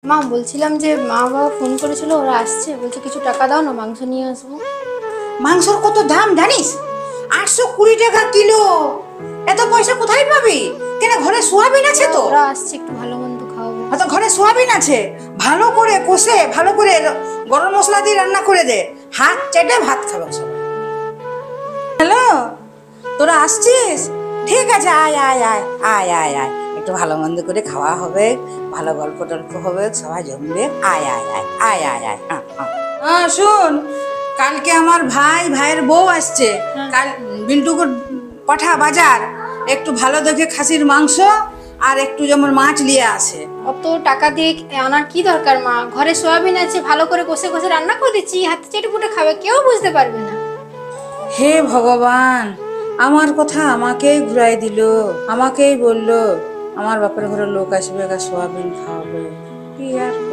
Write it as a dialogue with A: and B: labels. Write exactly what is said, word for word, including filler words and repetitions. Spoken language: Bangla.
A: মা বলছিলাম যে মা বাবা ফোন করেছিল, ওরা আসছে, বলছে কিছু টাকা দাও না, মাংস নিয়ে আসবো।
B: মাংসর কত দাম জানিস? আটশো কুড়ি টাকা কিলো। এত পয়সা কোথায় পাবি? কেন ঘরে সোয়াবিন আছে তো?
A: ওরা আসছে, একটু ভালো মন্দ খাওয়াবো।
B: হয়তো ঘরে সোয়াবিন আছে, ভালো করে কষে ভালো করে গরম মশলা দিয়ে রান্না করে দে, হাত চেটে ভাত খাবে সবাই। হ্যালো, তোরা আসছিস? ঠিক আছে, আয় আয় আয় আয় আয় আয় একটু ভালো মন্দ করে খাওয়া হবে, ভালো গল্প টল্প হবে, সবাই জমবে। আয় আয় আয় আয় আয় আয় হ্যাঁ হ্যাঁ শোন, কালকে আমার ভাই ভাইয়ের বউ আসছে, কাল বিল্টুকে পাঠা বাজার, একটু ভালো দেখে খাসির মাংস আর একটু যেমন মাছ নিয়ে আসে।
A: অত টাকা দিয়ে আনার কি দরকার মা? ঘরে সোয়াবিন আছে, ভালো করে কষে কষে রান্না করে দিচ্ছি, হাতে চেটে পুটে খাবে, কেউ বুঝতে পারবে না।
B: হে ভগবান, আমার কথা আমাকেই ঘুরাই দিল, আমাকেই বলল আমার বাপের ঘরে লোক আসবে, সোয়াবিন খাওয়াবে। কি আর